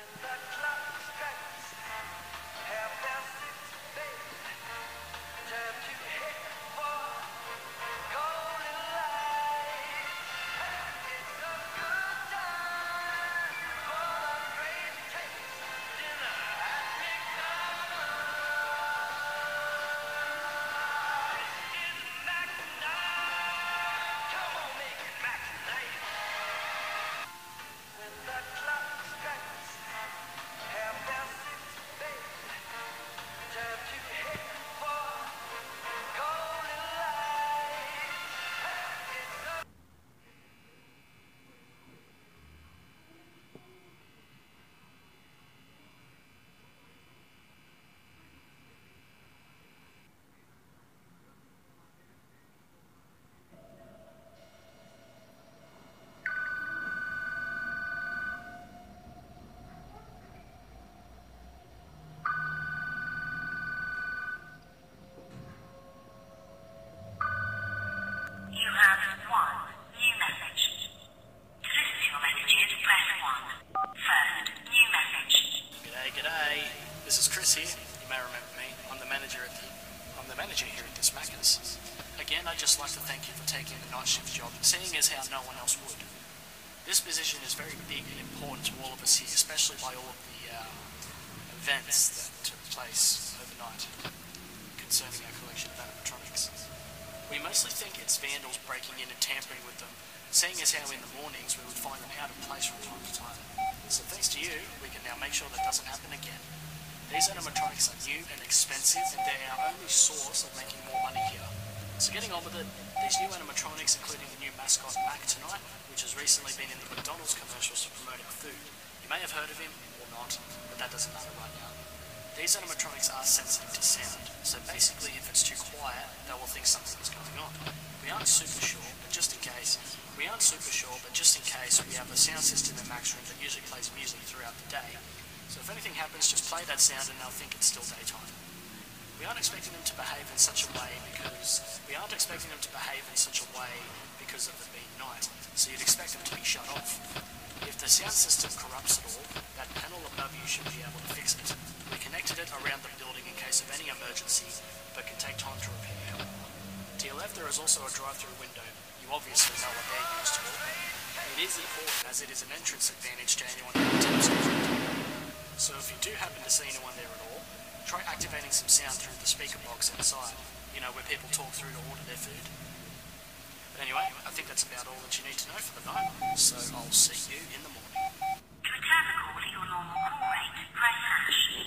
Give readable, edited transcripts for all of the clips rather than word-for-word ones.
Here at this Macca's. Again, I'd just like to thank you for taking the night shift job, seeing as how no one else would. This position is very big and important to all of us here, especially by all of the events that took place overnight concerning our collection of animatronics. We mostly think it's vandals breaking in and tampering with them, seeing as how in the mornings we would find them out of place from time to time. So thanks to you, we can now make sure that doesn't happen again. These animatronics are new and expensive, and they're our only source of making more money here. So getting on with it, these new animatronics, including the new mascot Mac tonight, which has recently been in the McDonald's commercials to promote our food. You may have heard of him, or not, but that doesn't matter right now. These animatronics are sensitive to sound, so basically if it's too quiet, they will think something is going on. We aren't super sure, but just in case, we have a sound system in Mac's room that usually plays music throughout the day. So if anything happens, just play that sound and they'll think it's still daytime. We aren't expecting them to behave in such a way because of it being night, so you'd expect them to be shut off. If the sound system corrupts at all, that panel above you should be able to fix it. We connected it around the building in case of any emergency, but can take time to repair. To your left there is also a drive-through window. You obviously know what they're used for. It is important as it is an entrance advantage to anyone who attempts to enter. So if you do happen to see anyone there at all, try activating some sound through the speaker box inside, you know, where people talk through to order their food. But anyway, I think that's about all that you need to know for the night, so I'll see you in the morning. To return the call at your normal call rate, press hash.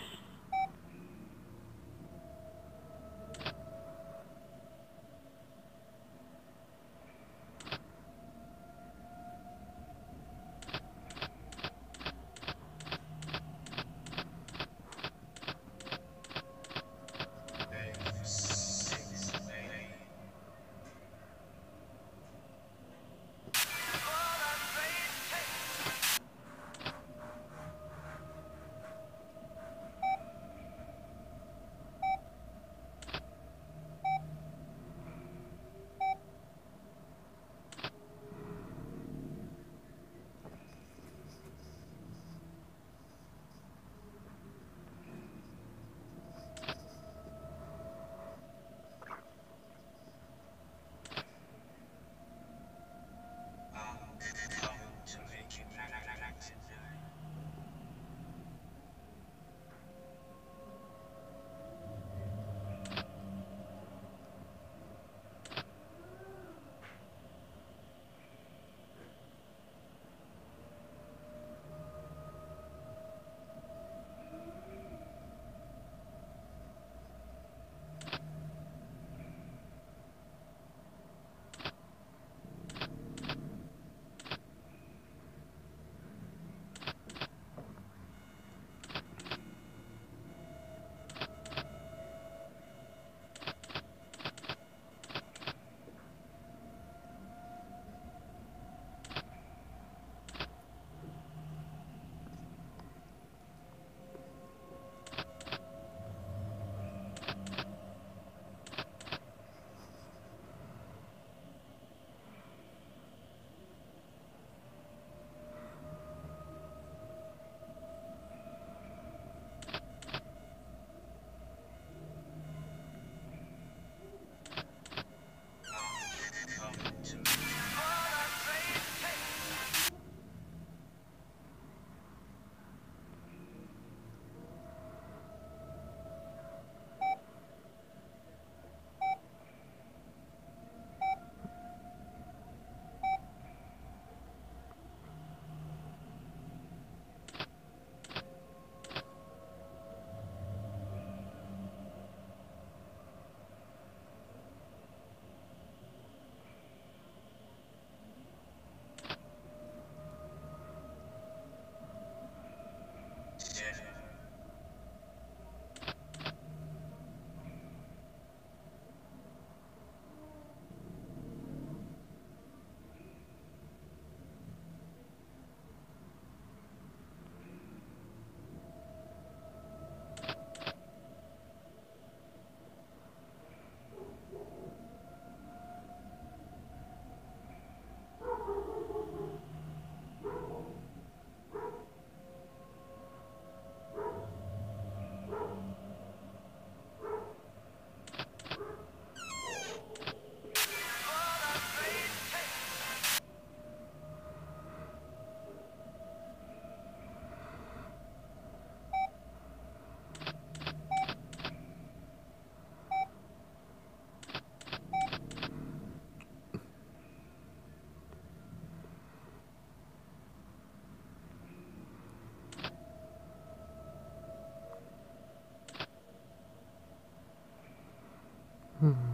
Hmm.